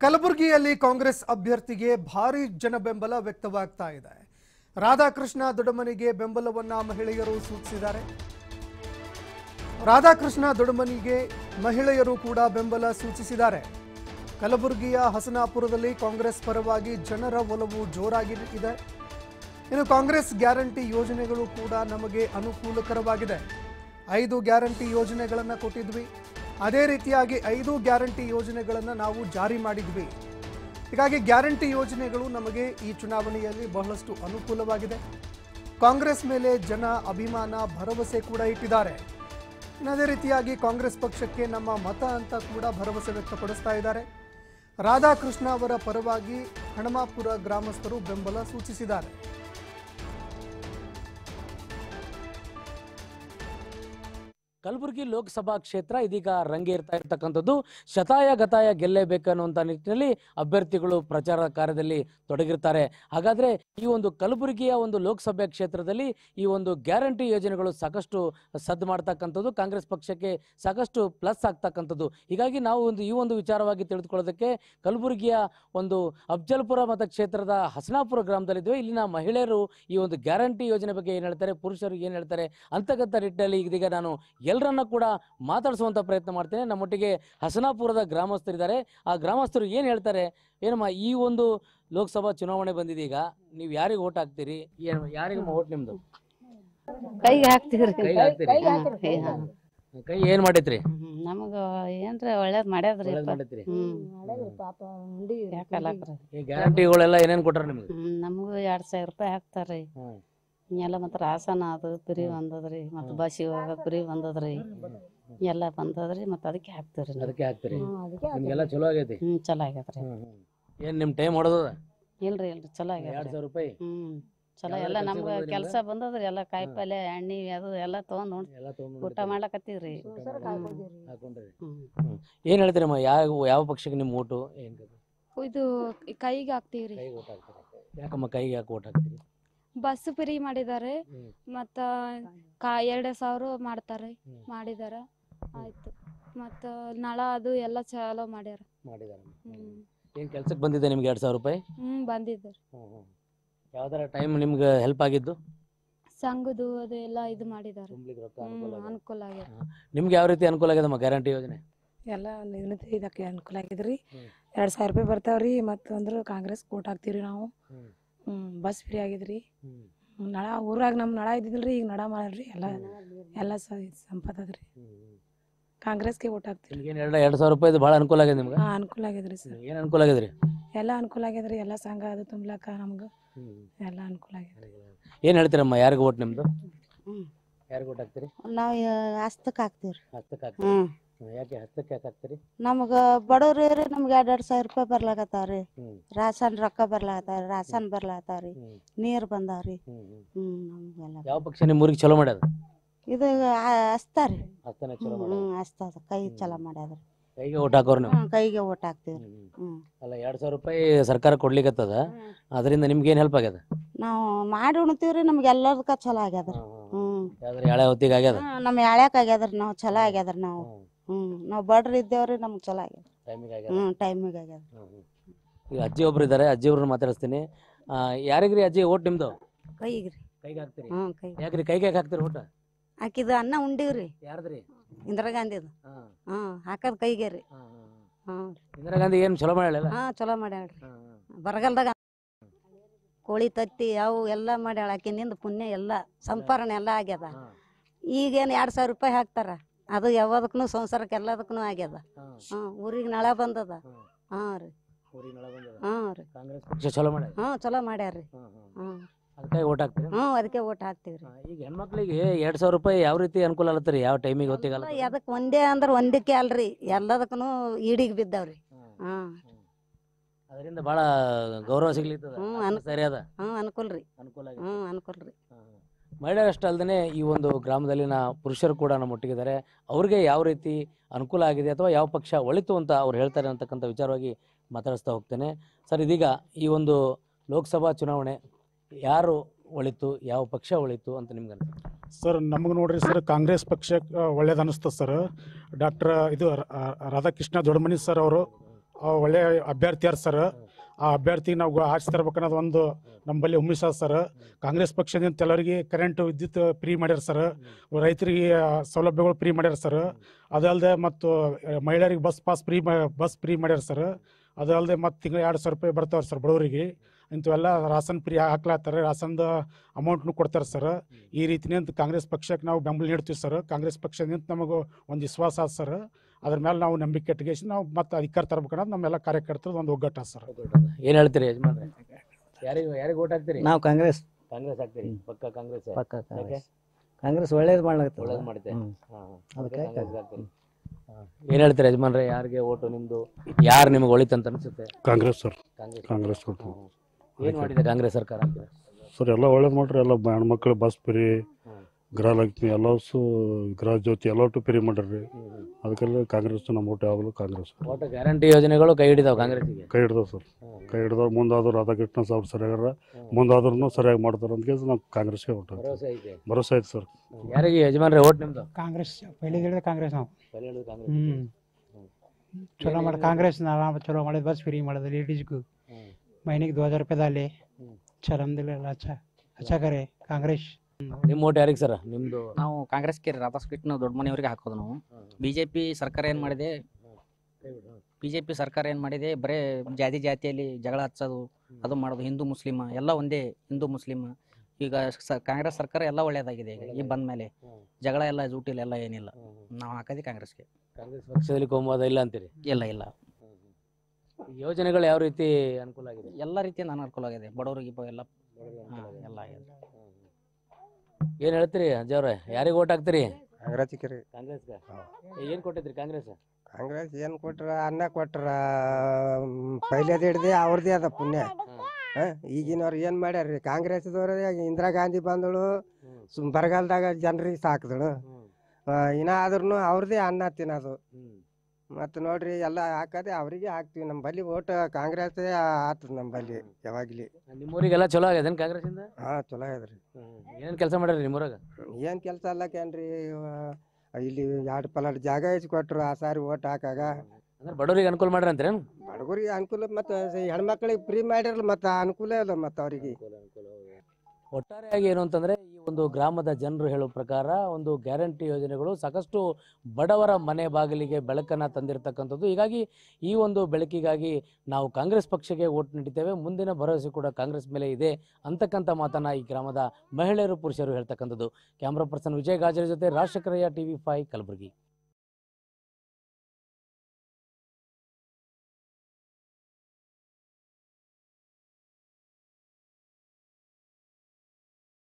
ಕಲಬುರಗಿಯಲ್ಲಿ ಕಾಂಗ್ರೆಸ್ ಅಭ್ಯರ್ಥಿಗೆ ಭಾರಿ ಜನ ಬೆಂಬಲ ವ್ಯಕ್ತವಾಗ್ತಾ ಇದೆ. ರಾಧಾಕೃಷ್ಣ ದೊಡಮನಿಗೆ ಬೆಂಬಲವನ್ನ ಮಹಿಳೆಯರು ಸೂಚಿಸಿದ್ದಾರೆ. ರಾಧಾಕೃಷ್ಣ ದೊಡಮನಿಗೆ ಮಹಿಳೆಯರು ಕೂಡ ಬೆಂಬಲ ಸೂಚಿಸಿದ್ದಾರೆ. ಕಲಬುರಗಿಯ ಹಸನಾಪುರದಲ್ಲಿ ಕಾಂಗ್ರೆಸ್ ಪರವಾಗಿ ಜನರ ಒಲವು ಜೋರಾಗಿ ಇದೆ. ಇನ್ನು ಕಾಂಗ್ರೆಸ್ ಗ್ಯಾರಂಟಿ ಯೋಜನೆಗಳು ಕೂಡ ನಮಗೆ ಅನುಕೂಲಕರವಾಗಿದೆ. 5 ಗ್ಯಾರಂಟಿ ಯೋಜನೆಗಳನ್ನು ಕೊಟ್ಟಿದ್ವಿ. ಅದೇ ರೀತಿಯಾಗಿ 5 ಗ್ಯಾರಂಟಿ ಯೋಜನೆಗಳನ್ನು ನಾವು ಜಾರಿ ಮಾಡಿದ್ವಿ. ಹೀಗಾಗಿ ಗ್ಯಾರಂಟಿ ಯೋಜನೆಗಳು ನಮಗೆ ಈ ಚುನಾವಣೆಯಲ್ಲಿ ಬಹಳಷ್ಟು ಅನುಕೂಲವಾಗಿದೆ. ಕಾಂಗ್ರೆಸ್ ಮೇಲೆ ಜನ ಅಭಿಮಾನ ಭರವಸೆ ಕೂಡ ಇಟ್ಟಿದ್ದಾರೆ. ಅದೇ ರೀತಿಯಾಗಿ ಕಾಂಗ್ರೆಸ್ ಪಕ್ಷಕ್ಕೆ ನಮ್ಮ ಮತ ಅಂತ ಕೂಡ ಭರವಸೆ ವ್ಯಕ್ತಪಡಿಸ್ತಾ ಇದ್ದಾರೆ. ರಾಧಾಕೃಷ್ಣ ಅವರ ಪರವಾಗಿ ಹಣಮಾಪುರ ಗ್ರಾಮಸ್ಥರು ಬೆಂಬಲ ಸೂಚಿಸಿದ್ದಾರೆ. ಕಲಬುರಗಿ ಲೋಕಸಭಾ ಕ್ಷೇತ್ರ ಇದೀಗ ರಂಗೇರ್ತಾ ಇರತಕ್ಕಂಥದ್ದು. ಶತಾಯ ಗತಾಯ ಗೆಲ್ಲೇಬೇಕನ್ನುವಂಥ ನಿಟ್ಟಿನಲ್ಲಿ ಅಭ್ಯರ್ಥಿಗಳು ಪ್ರಚಾರ ಕಾರ್ಯದಲ್ಲಿ ತೊಡಗಿರ್ತಾರೆ. ಹಾಗಾದರೆ ಈ ಒಂದು ಕಲಬುರಗಿಯ ಒಂದು ಲೋಕಸಭಾ ಕ್ಷೇತ್ರದಲ್ಲಿ ಈ ಒಂದು ಗ್ಯಾರಂಟಿ ಯೋಜನೆಗಳು ಸಾಕಷ್ಟು ಸದ್ದು ಮಾಡ್ತಕ್ಕಂಥದ್ದು, ಕಾಂಗ್ರೆಸ್ ಪಕ್ಷಕ್ಕೆ ಸಾಕಷ್ಟು ಪ್ಲಸ್ ಆಗ್ತಕ್ಕಂಥದ್ದು. ಹೀಗಾಗಿ ನಾವು ಈ ಒಂದು ವಿಚಾರವಾಗಿ ತಿಳಿದುಕೊಳ್ಳೋದಕ್ಕೆ ಕಲಬುರಗಿಯ ಒಂದು ಅಫ್ಜಲ್ಪುರ ಮತಕ್ಷೇತ್ರದ ಹಸನಾಪುರ ಗ್ರಾಮದಲ್ಲಿದ್ದೇವೆ. ಇಲ್ಲಿನ ಮಹಿಳೆಯರು ಈ ಒಂದು ಗ್ಯಾರಂಟಿ ಯೋಜನೆ ಬಗ್ಗೆ ಏನು ಹೇಳ್ತಾರೆ, ಪುರುಷರು ಏನು ಹೇಳ್ತಾರೆ ಅಂತಕ್ಕಂಥ ನಿಟ್ಟಿನಲ್ಲಿ ಇದೀಗ ನಾನು ಎಲ್ಲರನ್ನ ಕೂಡ ಮಾತಾಡಿಸುವಂತ ಪ್ರಯತ್ನ ಮಾಡ್ತೇನೆ. ನಮ್ಮೊಟ್ಟಿಗೆ ಹಸನಾಪುರದ ಗ್ರಾಮಸ್ಥರಿದ್ದಾರೆ. ಆ ಗ್ರಾಮಸ್ಥರು ಏನು ಹೇಳ್ತಾರೆ, ಏನಮ್ಮ ಈ ಒಂದು ಲೋಕಸಭಾ ಚುನಾವಣೆ ಬಂದಿದೆ, ಈಗ ನೀವು ಯಾರಿಗೆ ಓಟ್ ಹಾಕ್ತೀರಿ, ಏನು ಯಾರಿಗೆ ಓಟ್ ನಿಮ್ದು? ಕೈಗೆ ಹಾಕ್ತಿವ್ರಿ. ಕೈ ಏನ್ ಮಾಡೈತ್ರಿ? ನಮಗ ಏನ್ರ ಒಳ್ಳೇದ್ ಮಾಡ್ಯಾದ್ರಿ. ಈ ಗ್ಯಾರಂಟಿಗಳೆಲ್ಲ ಏನೇನ್ ಕೊಟ್ಟಾರ ನಿಮ್ಗೆ? ನಮಗೂ 2,000 ರೂಪಾಯಿ ಹಾಕ್ತಾರ್ರಿ. ಎಲ್ಲ ಮತ್ತ ರಾಸನ ಅದು ಫ್ರೀ ಬಂದದ್ರಿ, ಮತ್ತ ಬಸ್ಸಿಗೆ ಹೋಗೋದ್ ಫ್ರೀ ಬಂದದ್ರಿ, ಎಲ್ಲ ಬಂದದ್ರಿ. ಮತ್ತ ಅದಕ್ಕೆ ಹಾಕ್ತಿವ್ರಿ. ಅದಕ್ಕೆ ಹಾಕ್ತೀರಿ? ನಿಮ್ಗೆಲ್ಲ ಚಲೋ ಆಗೈತಿ? ಚಲೋ ಆಗ್ಯಾದ್ರಿ. ಏನ್ ನಿಮ್ ಟೈಮ್ ಹೊಡೆದ? ಇಲ್ರಿ ಚಲೋ ಆಗ್ಯಾದ. 2,000 ರೂಪಾಯಿ ಚಲೋ ಎಲ್ಲ ನಮ್ಗ ಕೆಲ್ಸ ಬಂದದ್ರಿ. ಎಲ್ಲ ಕಾಯಿ ಪಲ್ಯ ಎಣ್ಣಿ ಅದು ಎಲ್ಲ ತಗೊಂಡ್ ಊಟ ಮಾಡ್ಲಕತ್ತೀವ್ರಿ. ಏನ್ ಹೇಳ್ತೀರಮ್ಮ, ಯಾವ ಪಕ್ಷಕ್ಕೆ ನಿಮ್ ಓಟು? ಏನ್ ಇದು ಕೈಗೆ ಹಾಕ್ತಿವ್ರಿ. ಯಾಕಮ್ಮ ಕೈಗೆ ಯಾಕೆ ಓಟ್ ಹಾಕ್ತೀರಿ? ಬಸ್ ಫ್ರೀ ಮಾಡಿದ್ದಾರೆ, ಮತ್ತ 2,000 ಮಾಡ್ತಾರೆ, ಮಾಡಿದಾರ. ಆಯ್ತು. ಮತ್ತ ನಳ ಅದು ಎಲ್ಲ ಚಲೋ ಮಾಡ್ಯಾರ. ಏನ್ ಕೆಲ್ಸಕ್ಕೆ ಬಂದಿದೆ ನಿಮ್ಗೆ 2,000 ರೂಪಾಯಿ? ಬಂದಿದ್ದಾರೆ. ಯಾವ್ದಾರ ಟೈಮ್ ನಿಮ್ಗೆ ಹೆಲ್ಪ್ ಆಗಿದ್ದು? ಸಂಘದು ಅದು ಎಲ್ಲ ಇದು ಮಾಡಿದಾರೆ, ಅನುಕೂಲ ಆಗ್ಯಾರ. ನಿಮ್ಗೆ ಯಾವ ರೀತಿ ಅನುಕೂಲ ಆಗ್ಯದಮ್ಮ ಗ್ಯಾರಂಟಿ ಯೋಜನೆ? ಎಲ್ಲ ಇದಕ್ಕೆ ಅನುಕೂಲ ಆಗಿದ್ರಿ. 2,000 ರೂಪಾಯಿ ಬರ್ತಾವ್ರಿ. ಮತ್ತು ಕಾಂಗ್ರೆಸ್ ಓಟ್ ಹಾಕ್ತಿವ್ರಿ ನಾವು. ಬಸ್ ಫ್ರೀ ಆಗಿದ್ರಿ. ನಳ ಊರಾಗ ನಮ್ಮ ನಳ ಇದ್ದಿದ್ರಿ, ಈಗ ನಳ ಮಾಡ್ರಿ. ಎಲ್ಲ ಸಂಪತ್ ಅದ್ರಿ. ಕಾಂಗ್ರೆಸ್ಗೆ ಓಟ್ ಹಾಕ್ತಿವಿ. 2,000 ರೂಪಾಯಿ ಭಾಳ ಅನುಕೂಲ ಆಗಿದೆ ನಿಮ್ಗೆ? ಅನುಕೂಲ ಆಗಿದ್ರಿ ಸರ್. ಏನು ಅನುಕೂಲ ಆಗಿದ್ರಿ? ಎಲ್ಲ ಅನುಕೂಲ ಆಗಿದ್ರಿ. ಎಲ್ಲ ಸಂಘ ಅದು ತುಂಬ್ಲಕ್ಕ ನಮ್ಗೆ ಎಲ್ಲ ಅನುಕೂಲ ಆಗಿದ್ರಿ. ಏನು ಹೇಳ್ತೀರಮ್ಮ, ಯಾರಿಗೆ ಓಟ್ ನಿಮ್ದು? ಯಾರಿಗೆ ಓಟ್ ಹಾಕ್ತೀರಿ? ನಾವ್ ಹಸ್ತಕ್ ಹಾಕ್ತಿವ್ರಿ. ಹಸ್ತಕ್ಕೆ ಹಾಕ್ತೀರಿ? ಯಾಕೆ ಹಸ್ತಕ್ಕೆ ಯಾಕೆ ಹಾಕ್ತೀರಿ? ನಮಗ ಬಡವ್ರಿ, ನಮ್ಗೆ 2,000 ರೂಪಾಯಿ ಬರ್ಲಾಕತ್ತಾವ್ರಿ. ರಾಸನ್ ರೊಕ್ಕ ಬರ್ಲಾಕತ್ತಾವ್ರಿ, ರಾಸನ್ ಬರ್ಲಾಕತ್ತಾವ್ರಿ, ನೀರ್ ಬಂದಾವ್ರಿ. ನಮ್ಗೆಲ್ಲ ಯಾವ ಪಕ್ಷ ನಿಮ್ಮ ಊರಿಗೆ ಚಲೋ ಮಾಡ್ಯದ? ಇದು ಹಸ್ತಾರಿ. ಹಸ್ತನೇ ಚಲೋ ಮಾಡ್ಯದ? ಹಸ್ತದ ಕೈ ಚಲೋ ಮಾಡ್ಯಾದ್ರಿ. ಕೈಗೆ ಓಟ್ ಹಾಕೋರು ನೀವು? ಕೈಗೆ ಓಟ್ ಹಾಕ್ತಿವ್ರಿ. ಅಲ್ಲ, 2,000 ರೂಪಾಯಿ ಸರ್ಕಾರ ಕೊಡ್ಲಿಕ್ಕತ್ತದ, ಅದರಿಂದ ನಿಮ್ಗೆ ಏನು ಹೆಲ್ಪ್ ಆಗ್ಯದ? ನಾವು ಮಾಡಿ ಉಣ್ತೀವ್ರಿ. ನಮ್ಗೆ ಎಲ್ಲದಕ್ಕ ಚಲೋ ಆಗ್ಯಾದ್ರಿ. ಎಳೆ ಹೊತ್ತಿಗೆ ಆಗ್ಯದ? ನಮ್ ಎಳ್ಯಾಕ ಆಗ್ಯಾದ್ರಿ. ನಾವು ಚಲೋ ಆಗ್ಯಾದ್ರಿ. ನಾವು ನಾವ್ ಬಡ್ರಿ ಇದ್ದೇವ್ರಿ. ನಮ್ಗೆ ಚಲೋ ಆಗ್ಯದ. ಟೈಮಿಗೆ ಆಗ್ಯದ. ಈಗ ಅಜ್ಜಿ ಒಬ್ರು ಇದಾರೆ, ಅಜ್ಜಿ ಒಬ್ರನ್ನ ಮಾತಾಡಿಸ್ತೀನಿ. ಯಾರಿಗ್ರಿ ಅಜ್ಜಿ ಓಟ್ ನಿಮ್ದು? ಕೈಗ್ರಿ. ಕೈಗೆ ಹಾಕ್ತೀರಿ? ಕೈ ಯಾಕ್ರಿ ಕೈಗೆ ಯಾಕೆ ಹಾಕ್ತೀರಿ ಓಟ್? ಹಾಕಿದ ಅನ್ನ ಉಂಡಿವ್ರಿ. ಯಾರದ್ರಿ? ಇಂದಿರಾ ಗಾಂಧಿದು. ಹಾಕದ್ ಕೈಗೆ ರೀ. ಇಂದಿರಾ ಗಾಂಧಿ ಏನು ಚಲೋ ಮಾಡ್ಯಾಳ? ಚಲೋ ಮಾಡ್ಯಾಳ್ರಿ. ಬರಗಾಲದಾಗ ಕೋಳಿ ತತ್ತಿ ಅವು ಎಲ್ಲ ಮಾಡ್ಯಾಳ. ಆಕಿನಿಂದ ಪುಣ್ಯ ಎಲ್ಲ ಸಂಪಾದನೆ ಎಲ್ಲ ಆಗ್ಯದ. ಈಗೇನು 2,000 ರೂಪಾಯಿ ಹಾಕ್ತಾರ, ಅದು ಯಾವದಕ್ಕೂ ಸಂಸಾರಕ್ಕೆ ಎಲ್ಲದಕ್ಕೂ ಆಗ್ಯದ. ಊರಿಗೆ ನಳ ಬಂದದ. ರೀ. ರೀ. ಕಾಂಗ್ರೆಸ್ ಪಕ್ಷ ಚಲೋ ಮಾಡ್ಯಾರ? ಚಲೋ ಮಾಡ್ಯಾರ್ರಿ. ಅದಕ್ಕೆ ಓಟ್ ಹಾಕ್ತೀರಿ? ಅದಕ್ಕೆ ಓಟ್ ಹಾಕ್ತಿವ್ರಿ. ಈಗ ಹೆಣ್ಮಕ್ಳಿಗೆ 2,000 ರೂಪಾಯಿ ಯಾವ ರೀತಿ ಅನುಕೂಲ ಆಗತ್ತರಿ? ಯಾವ ಟೈಮಿಗೆ ಹೊತ್ತಿಗಲ್ಲ? ಅದಕ್ಕೆ ಒಂದೇ ಅಂದ್ರೆ ಒಂದಕ್ಕೆ ಅಲ್ರಿ, ಎಲ್ಲದಕ್ಕೂ ಈಡಿಗೆ ಬಿದ್ದಾವ್ರಿ. ಅದರಿಂದ ಬಹಳ ಗೌರವ ಸಿಗ್ಲಿತ್ತದ. ಸರಿ ಅದ? ಅನುಕೂಲ್ರಿ. ಅನುಕೂಲ ಅನುಕೂಲ್ರಿ. ಮಹಿಳೆಯರಷ್ಟೇ ಅಲ್ಲದೆ ಈ ಒಂದು ಗ್ರಾಮದಲ್ಲಿನ ಪುರುಷರು ಕೂಡ ನಮ್ಮ ಒಟ್ಟಿಗಿದ್ದಾರೆ. ಅವ್ರಿಗೆ ಯಾವ ರೀತಿ ಅನುಕೂಲ ಆಗಿದೆ ಅಥವಾ ಯಾವ ಪಕ್ಷ ಒಳಿತು ಅಂತ ಅವ್ರು ಹೇಳ್ತಾರೆ ಅಂತಕ್ಕಂಥ ವಿಚಾರವಾಗಿ ಮಾತಾಡಿಸ್ತಾ ಹೋಗ್ತೇನೆ. ಸರ್, ಇದೀಗ ಈ ಒಂದು ಲೋಕಸಭಾ ಚುನಾವಣೆ ಯಾರು ಒಳಿತು, ಯಾವ ಪಕ್ಷ ಒಳಿತು ಅಂತ ನಿಮ್ಗೆ ಅನ್ಸುತ್ತೆ? ಸರ್, ನಮಗೆ ನೋಡ್ರಿ ಸರ್, ಕಾಂಗ್ರೆಸ್ ಪಕ್ಷ ಒಳ್ಳೇದು ಅನಿಸ್ತದೆ sir. Doctor Radhakrishna Doddamani sir ಅವರು ಒಳ್ಳೆ ಅಭ್ಯರ್ಥಿಯಾರ ಸರ್. ಆ ಅಭ್ಯರ್ಥಿಗೆ ನಾವು ಆರಿಸಿ ತರ್ಬೇಕನ್ನೋದು ಒಂದು ನಮ್ಮಲ್ಲಿ ಹುಮ್ಮಿಸ ಸರ್. ಕಾಂಗ್ರೆಸ್ ಪಕ್ಷದಿಂದ ಎಲ್ಲರಿಗೆ ಕರೆಂಟ್ ವಿದ್ಯುತ್ ಫ್ರೀ ಮಾಡ್ಯಾರ ಸರ್. ರೈತರಿಗೆ ಸೌಲಭ್ಯಗಳು ಫ್ರೀ ಮಾಡ್ಯಾರ ಸರ್. ಅದಲ್ಲದೆ ಮತ್ತು ಮಹಿಳೆಯರಿಗೆ ಬಸ್ ಫ್ರೀ ಮಾಡ್ಯಾರ ಸರ್. ಅದಲ್ಲದೆ ಮತ್ತು ತಿಂಗಳು 2,000 ರೂಪಾಯಿ ಬರ್ತಾವ್ರಿ ಸರ್ ಬಡವರಿಗೆ. ಇಂಥವೆಲ್ಲ ರಾಸನ್ ಫ್ರೀ ಹಾಕ್ಲಾತ್ತಾರೆ, ರಾಸನ್ದ ಅಮೌಂಟ್ನು ಕೊಡ್ತಾರೆ ಸರ್. ಈ ರೀತಿನಿಂದ ಕಾಂಗ್ರೆಸ್ ಪಕ್ಷಕ್ಕೆ ನಾವು ಬೆಂಬಲ ನೀಡ್ತೀವಿ ಸರ್. ಕಾಂಗ್ರೆಸ್ ಪಕ್ಷದಿಂದ ನಮಗೆ ಒಂದು ವಿಶ್ವಾಸ ಆದ ಸರ್. ಅದ್ರ ಮೇಲೆ ನಾವು ನಂಬಿಕೆ ಇಟ್ಕೇಸಿ ನಾವು ಮತ್ತೆ ಅಧಿಕಾರ ತರಬೇಕನ್ನೋದು ನಮ್ಮೆಲ್ಲ ಕಾರ್ಯಕರ್ತರು ಒಂದು ಒಗ್ಗಟ್ಟ ಸರ್. ಏನ್ ಹೇಳ್ತೀರಿ ಯಜಮಾನ್ರೆ? ಯಾರಿಗೆ ವೋಟ್ ಹಾಕ್ತೀರಿ? ನಾವು ಕಾಂಗ್ರೆಸ್ ಹಾಕ್ತೀರಿ? ಪಕ್ಕ ಕಾಂಗ್ರೆಸ್. ಕಾಂಗ್ರೆಸ್ ಒಳ್ಳೇದು ಮಾಡುತ್ತೆ. ಅದಕ್ಕೆ ಏನ್ ಹೇಳ್ತೀರಿ ಯಜಮಾನ್ರೆ? ಯಾರಿಗೆ ಓಟು ನಿಮ್ದು? ಯಾರು ನಿಮ್ಗೆ ಒಳಿತಂತ ಅನ್ಸುತ್ತೆ? ಕಾಂಗ್ರೆಸ್ ಸರ್. ಕಾಂಗ್ರೆಸ್ ಏನ್ ಮಾಡಿದೆ ಕಾಂಗ್ರೆಸ್ ಸರ್ಕಾರ ಸರ್? ಎಲ್ಲ ಒಳ್ಳೇದು ಮಾಡ್ರಿ. ಎಲ್ಲ ಹೆಣ್ಮಕ್ಳು ಬಸ್ ಫ್ರೀ, ಗೃಹಲಕ್ಷ್ಮಿ ಎಲ್ಲಸು, ಗೃಹ ಜ್ಯೋತಿ ಎಲ್ಲಟು ಫ್ರೀ ಮಾಡ್ರಿ. ಅದಕ್ಕೆಲ್ಲ ಕಾಂಗ್ರೆಸ್ ನಮ್ಮ ಓಟ್ ಯಾವಾಗಲೂ ಕಾಂಗ್ರೆಸ್. ಓಟ್ ಗ್ಯಾರಂಟಿ ಯೋಜನೆಗಳು ಕೈ ಹಿಡಿದಾವ ಕಾಂಗ್ರೆಸ್ಗೆ? ಕೈ ಹಿಡ್ದಾವ್ ಸರ್. ಕೈ ಹಿಡ್ದಾವ್. ಮುಂದಾದ್ರು ರಾಧಾಕೃಷ್ಣ ಸಾಹೇಬ್ ಸರಿಯಾಗಾರ, ಮುಂದಾದ್ರೂ ಸರಿಯಾಗಿ ಮಾಡ್ತಾರೆ ಅಂತ ನಾವು ಕಾಂಗ್ರೆಸ್ಗೆ ಓಟ್ ಹಾಕ್ತೀವಿ. ಭರೋಸೆ ಐತೆ ಸರ್. ಯಾರಿಗೆ ಯಜಮಾನ್ರೆ ಓಟ್ ನಿಮ್ದು? ಕಾಂಗ್ರೆಸ್. ಪहिले ಕಾಂಗ್ರೆಸ್ ನಾವು ಕಾಂಗ್ರೆಸ್ ಚಲೋ ಮಾಡಿ. ಕಾಂಗ್ರೆಸ್ ಚಲೋ ಮಾಡಿದ್, ಬಸ್ ಫ್ರೀ ಮಾಡೋದು ಲೇಡೀಸ್ಗೂ, ಮಹಿನೆಗೆ 2000 ರೂಪಾಯಿ ದಾಲಿ ಚಲಂದಿಲ್ಲ. ಅಚ್ಚಾ ಕರೆ ಕಾಂಗ್ರೆಸ್. ನಿಮ್ಮ ಓಟ್ ಯಾರಿಗೆ ಸರ್? ನಿಮ್ದು? ನಾವು ಕಾಂಗ್ರೆಸ್ಗೆ ರಾಧಾಕೃಷ್ಣ ದೊಡ್ಡ ಮನೆಯವರಿಗೆ ಹಾಕೋದು ನಾವು. ಬಿಜೆಪಿ ಸರ್ಕಾರ ಏನು ಮಾಡಿದೆ, ಬರೇ ಜಾತಿಯಲ್ಲಿ ಜಗಳ ಹಚ್ಚೋದು, ಅದು ಮಾಡೋದು. ಹಿಂದೂ ಮುಸ್ಲಿಮ ಎಲ್ಲ ಒಂದೇ, ಹಿಂದೂ ಮುಸ್ಲಿಮ. ಈಗ ಕಾಂಗ್ರೆಸ್ ಸರ್ಕಾರ ಎಲ್ಲ ಒಳ್ಳೇದಾಗಿದೆ. ಈಗ ಬಂದ ಮೇಲೆ ಜಗಳ ಎಲ್ಲ ಜೂಟಿಲ್ಲ, ಎಲ್ಲ ಏನಿಲ್ಲ. ನಾವು ಹಾಕೋದು ಕಾಂಗ್ರೆಸ್ಗೆ. ಕಾಂಗ್ರೆಸ್ ಪಕ್ಷದಲ್ಲಿ ಕೋಮುವಾದ ಇಲ್ಲ ಅಂತೀರಿ? ಇಲ್ಲ. ಯೋಜನೆಗಳು ಯಾವ ರೀತಿ ಅನುಕೂಲ ಆಗಿದೆ? ಎಲ್ಲ ರೀತಿಯಿಂದ ಅನುಕೂಲ ಆಗಿದೆ. ಬಡವರಿಗೆ ಎಲ್ಲ ಆಗಿದೆ. ಏನ್ ಹೇಳ್ತೀರಿ ಅಜ್ಜವ್ರೆ? ಯಾರಿಗೆ ಓಟ್ ಹಾಕ್ತೀರಿ? ಕಾಂಗ್ರೆಸ್. ಏನ್ ಕೊಟ್ಟಿದ್ರಿ ಕಾಂಗ್ರೆಸ್? ಕಾಂಗ್ರೆಸ್ ಏನ್ ಕೊಟ್ರ? ಅನ್ನ ಕೊಟ್ರ. ಪೈಲೇದ್ ಹಿಡ್ದೆ ಅವ್ರದೇ ಅದ ಪುಣ್ಯ. ಈಗಿನವ್ರು ಏನ್ ಮಾಡ್ಯಾರ್ರಿ? ಕಾಂಗ್ರೆಸ್ದವ್ರ ಇಂದಿರಾ ಗಾಂಧಿ ಬಂದಳು, ಬರಗಾಲದಾಗ ಜನರಿಗೆ ಸಾಕಿದಳು. ಇನ್ನಾದ್ರೂ ಅವ್ರದೇ ಅನ್ನ ತಿನ್ನೋದು. ಮತ್ತು ನೋಡ್ರಿ, ಎಲ್ಲ ಹಾಕದೆ ಅವ್ರಿಗೆ ಹಾಕ್ತಿವಿ. ನಮ್ಮ ಬಲ್ಲಿ ಓಟ್ ಕಾಂಗ್ರೆಸ್ ಆತದ ನಮ್ಮ ಬಲ್ಲಿ ಯಾವಾಗ್ಲಿ. ನಿಮ್ಮೂರಿಗೆಲ್ಲ ಚಲೋ ಆಗ್ಯದ ಕಾಂಗ್ರೆಸ್ ಇಂದ? ಚಲೋ ಆಗ್ಯದ್ರಿ. ಏನೇನ್ ಕೆಲಸ ಮಾಡ್ಯಾರಿ ನಿಮ್ಮೂರಾಗ? ಏನ್ ಕೆಲಸ ಅಲ್ಲಕೇನ್ರಿ, ಇಲ್ಲಿ 2 ಪಲಾಟ್ ಜಾಗ ಹೆಚ್ಚು ಕೊಟ್ರು ಆ ಸಾರಿ ಓಟ್ ಹಾಕಾಗ. ಅಂದ್ರೆ ಬಡವರಿಗೆ ಅನುಕೂಲ ಮಾಡ್ರಿ ಅಂತೀರೇನು? ಬಡವರಿಗೆ ಅನುಕೂಲ, ಮತ್ತೆ ಹೆಣ್ಮಕ್ಳಿಗೆ ಫ್ರೀ ಮಾಡಿರಲ್ಲ, ಮತ್ತೆ ಅನುಕೂಲ ಇಲ್ಲ ಮತ್ತೆ ಅವರಿಗೆ. ಒಟ್ಟಾರೆಯಾಗಿ ಏನು ಅಂತಂದ್ರೆ, ಈ ಒಂದು ಗ್ರಾಮದ ಜನರು ಹೇಳೋ ಪ್ರಕಾರ ಒಂದು ಗ್ಯಾರಂಟಿ ಯೋಜನೆಗಳು ಸಾಕಷ್ಟು ಬಡವರ ಮನೆ ಬಾಗಿಲಿಗೆ ಬೆಳಕನ್ನು ತಂದಿರತಕ್ಕಂಥದ್ದು. ಹೀಗಾಗಿ ಈ ಒಂದು ಬೆಳಕಿಗಾಗಿ ನಾವು ಕಾಂಗ್ರೆಸ್ ಪಕ್ಷಕ್ಕೆ ಓಟ್ ನೀಡಿದ್ದೇವೆ, ಮುಂದಿನ ಭರವಸೆ ಕೂಡ ಕಾಂಗ್ರೆಸ್ ಮೇಲೆ ಇದೆ ಅಂತಕ್ಕಂಥ ಮಾತನ್ನ ಈ ಗ್ರಾಮದ ಮಹಿಳೆಯರು, ಪುರುಷರು ಹೇಳ್ತಕ್ಕಂಥದ್ದು. ಕ್ಯಾಮ್ರಾ ಪರ್ಸನ್ ವಿಜಯ್ ಗಾಜರ ಜೊತೆ ರಾಜಶೇಖರಯ್ಯ, TV5 ಕಲಬುರಗಿ.